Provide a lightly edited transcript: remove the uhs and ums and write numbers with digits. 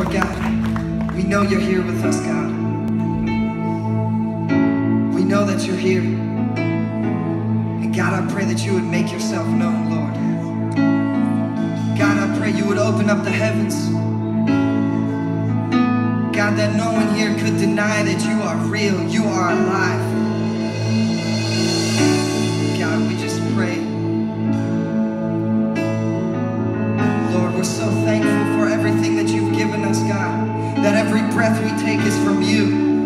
Lord God, we know you're here with us, God. We know that you're here. And God, I pray that you would make yourself known, Lord. God, I pray you would open up the heavens. God, that no one here could deny that you are real, you are alive. God, we just pray. Lord, we're so thankful for everything that you've given us, God, that every breath we take is from you.